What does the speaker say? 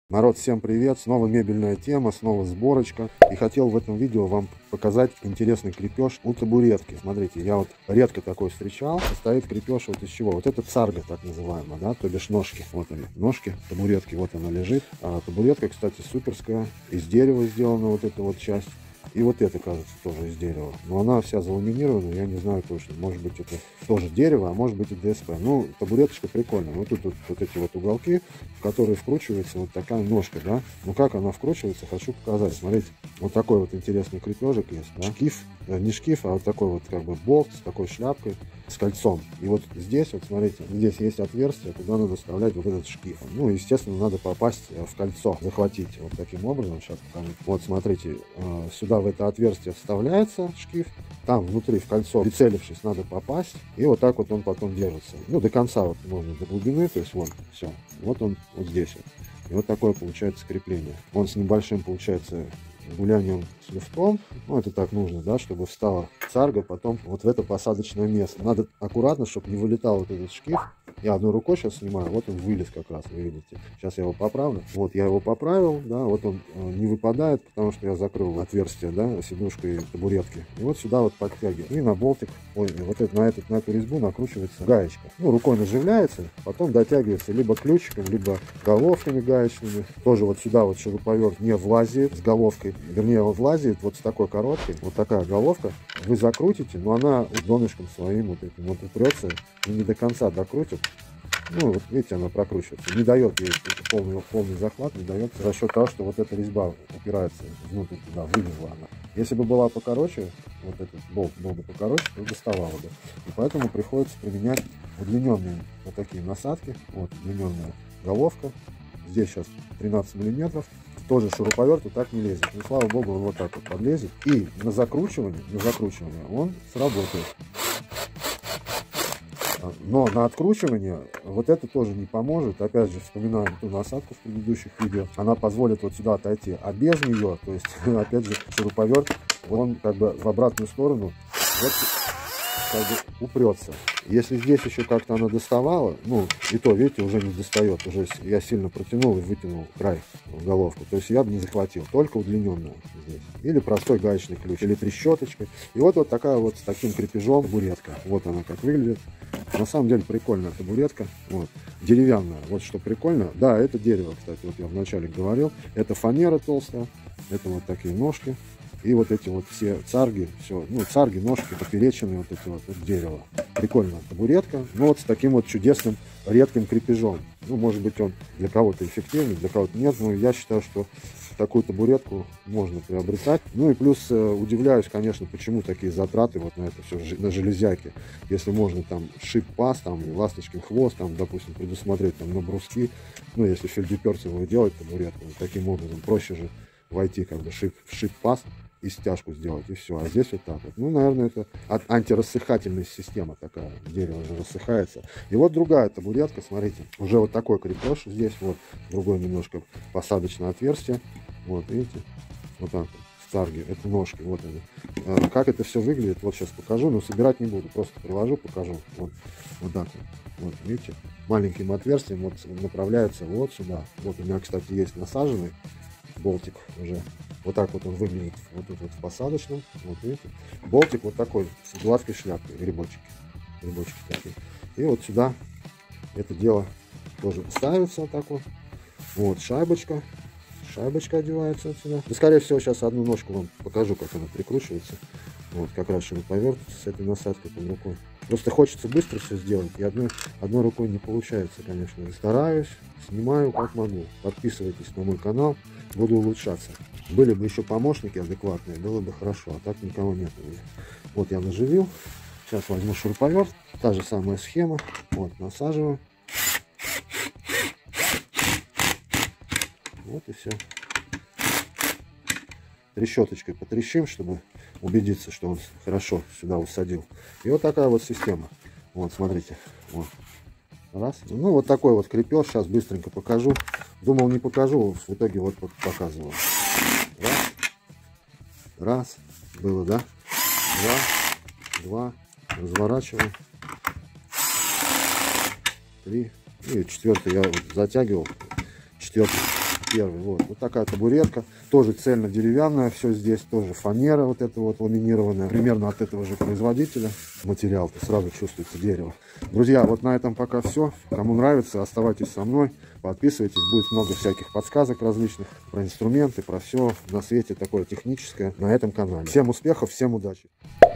Народ, всем привет! Снова мебельная тема, снова сборочка. И хотел в этом видео вам показать интересный крепеж у табуретки. Смотрите, я вот редко такой встречал. Состоит крепеж вот из чего? Вот это царга, так называемая, да, то бишь ножки. Вот они, ножки табуретки, вот она лежит. А табуретка, кстати, суперская, из дерева сделана вот эта вот часть. И вот это, кажется, тоже из дерева. Но она вся заламинирована, я не знаю точно. Может быть, это тоже дерево, а может быть и ДСП. Ну, табуреточка прикольная. Вот тут вот эти вот уголки, в которые вкручивается вот такая ножка, да. Ну, как она вкручивается, хочу показать. Смотрите, вот такой вот интересный крепежик есть, да. Шкив, не шкив, а вот такой вот как бы болт с такой шляпкой, с кольцом. И вот здесь, вот смотрите, здесь есть отверстие, куда надо вставлять вот этот шкив. Ну, естественно, надо попасть в кольцо, захватить вот таким образом. Сейчас покажу. Вот, смотрите, сюда в это отверстие вставляется шкив, там внутри в кольцо, прицелившись, надо попасть, и вот так вот он потом держится. Ну, до конца вот можно, до глубины, то есть вот, все. Вот он вот здесь вот. И вот такое получается крепление. Он с небольшим, получается, гулянием с люфтом. Ну, это так нужно, да, чтобы встала царга потом вот в это посадочное место. Надо аккуратно, чтобы не вылетал вот этот шкив. Я одной рукой сейчас снимаю, вот он вылез как раз, вы видите. Сейчас я его поправлю. Вот я его поправил, да, вот он не выпадает, потому что я закрыл отверстие, да, сидушкой табуретки. И вот сюда вот подтягиваю. И на болтик, ой, вот это, на эту резьбу накручивается гаечка. Ну, рукой наживляется, потом дотягивается либо ключиком, либо головками гаечными. Тоже вот сюда вот шуруповерт не влазит с головкой. Вернее, он влазит вот с такой короткой, вот такая головка. Вы закрутите, но она донышком своим вот этим вот упрется и не до конца докрутит. Ну, вот видите, она прокручивается. Не дает ей полный захват, не дает за счет того, что вот эта резьба упирается внутрь туда, вылезла она. Если бы была покороче, вот этот болт был бы покороче, то доставала бы. И поэтому приходится применять удлиненные вот такие насадки. Вот удлиненная головка. Здесь сейчас 13 миллиметров. Тоже шуруповерт так не лезет. Но, слава богу, он вот так вот подлезет. И на закручивание он сработает. Но на откручивание вот это тоже не поможет. Опять же, вспоминаем ту насадку в предыдущих видео. Она позволит вот сюда отойти. А без нее, то есть, опять же, шуруповерт, он как бы в обратную сторону вот, как бы упрется. Если здесь еще как-то она доставала, ну, и то, видите, уже не достает. Уже я сильно протянул и вытянул край в головку. То есть я бы не захватил, только удлиненную здесь. Или простой гаечный ключ, или трещоточкой. И вот такая вот с таким крепежом табуретка. Вот она как выглядит. На самом деле прикольная табуретка. Вот. Деревянная. Вот что прикольно. Да, это дерево, кстати, вот я вначале говорил. Это фанера толстая. Это вот такие ножки. И вот эти вот все царги, все, ну, царги, ножки, поперечины, вот эти вот дерево. Прикольная табуретка, но вот с таким вот чудесным редким крепежом. Ну, может быть, он для кого-то эффективный, для кого-то нет, но я считаю, что такую табуретку можно приобретать. Ну и плюс удивляюсь, конечно, почему такие затраты вот на это все, на железяки. Если можно там шип-паз, там, ласточкин хвост, там, допустим, предусмотреть там на бруски, ну, если фельдеперцевую делать табуретку, вот таким образом проще же войти как бы шип-паз и стяжку сделать, и все. А здесь вот так вот. Ну, наверное, это антирассыхательная система такая. Дерево же рассыхается. И вот другая табуретка, смотрите. Уже вот такой крепеж здесь. Вот другое немножко посадочное отверстие. Вот, видите? Вот так вот. Царги. Это ножки. Вот они. Как это все выглядит, вот сейчас покажу. Но собирать не буду. Просто приложу, покажу. Вот, вот так вот. Вот, видите? Маленьким отверстием вот направляется вот сюда. Вот у меня, кстати, есть насаженный болтик уже. Вот так вот он выглядит вот тут вот в посадочном. Вот видите. Болтик вот такой с гладкой шляпкой. Грибочки. Грибочки такие. И вот сюда это дело тоже ставится вот так вот. Вот шайбочка. Шайбочка одевается отсюда. И, скорее всего, сейчас одну ножку вам покажу, как она прикручивается. Вот как раз шуруповерт с этой насадкой под рукой. Просто хочется быстро все сделать. И одной рукой не получается, конечно. Стараюсь, снимаю как могу. Подписывайтесь на мой канал. Буду улучшаться. Были бы еще помощники адекватные, было бы хорошо. А так никого нет у меня. Вот я наживил. Сейчас возьму шуруповерт. Та же самая схема. Вот, насаживаю. Вот и все. Трещоточкой потрещим, чтобы убедиться, что он хорошо сюда усадил. И вот такая вот система. Вот, смотрите. Вот. Раз. Ну, вот такой вот крепеж. Сейчас быстренько покажу. Думал, не покажу. В итоге вот показываю. Раз. Раз. Было, да? Два. Разворачиваю. Три. И четвертый я вот затягивал. Четвертый первый. Вот такая табуретка, тоже цельно-деревянная, все здесь тоже фанера, вот это вот ламинированная, примерно от этого же производителя. Материал-то сразу чувствуется дерево. Друзья, вот на этом пока все. Кому нравится, оставайтесь со мной, подписывайтесь, будет много всяких подсказок различных про инструменты, про все на свете такое техническое на этом канале. Всем успехов, всем удачи!